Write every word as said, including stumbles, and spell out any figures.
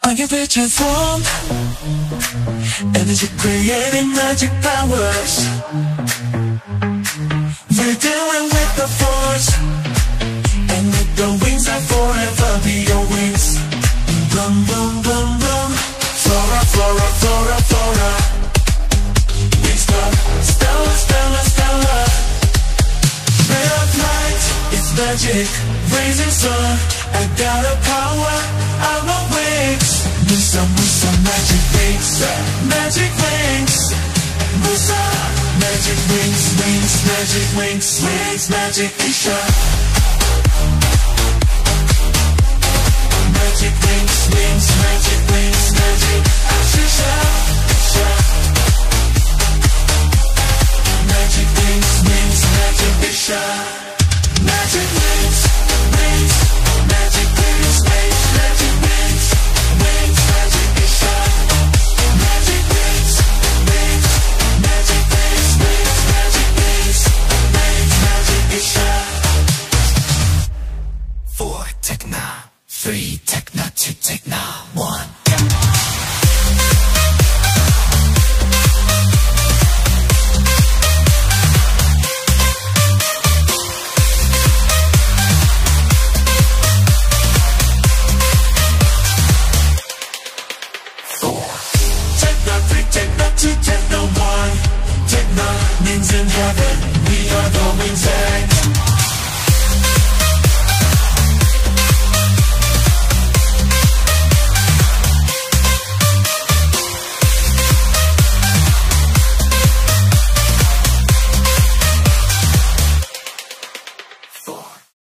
I can be transformed. Energy creating magic powers. We're doing with the force. And with the wings I forever be your wings. Boom, boom, boom, boom. Flora, flora, flora, flora. Winx Club. Stella, Stella, Stella. Ray of light, it's magic. Raising sun, I got a power. I'm a wings. Musa, Musa, magic wings. Magic wings. Musa, magic wings, wings, magic wings, wings, magic Isha. Magic wings, wings, magic wings, magic Ashisha, Isha. Magic wings, wings, magic Isha. Magic wings, wings, magic wings, wings, magic wings, wings, magic Isha. Magic wings, wings, magic wings, wings, magic wings, wings, magic Isha. Four techna, three techna, two techna, one.